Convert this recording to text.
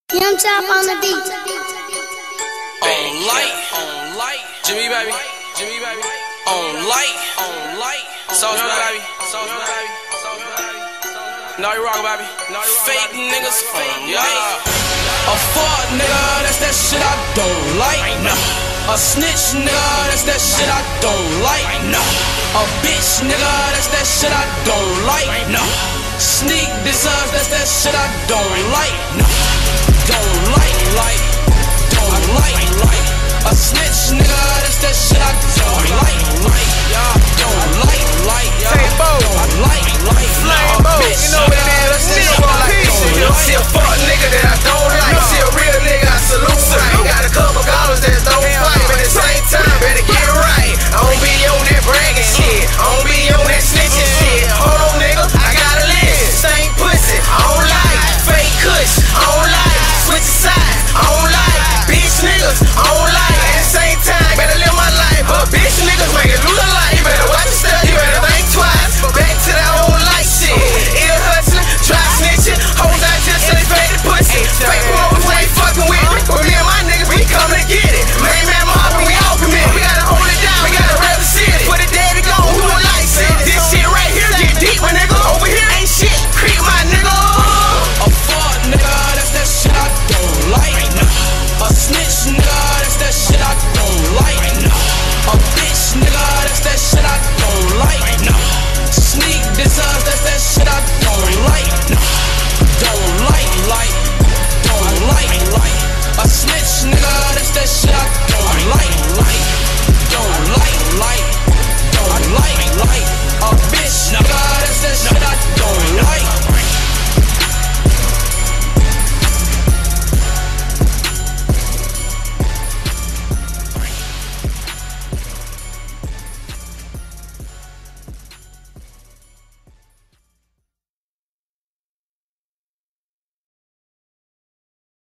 Young Chop on the beat. On light, Jimmy baby, on light, Soldier baby, know you rock baby, fake niggas, yeah. A fuck nigga, that's that shit I don't like. A snitch nigga, that's that shit I don't like. A bitch nigga, that's that shit I don't like. Sneak this up, that's that shit I don't like.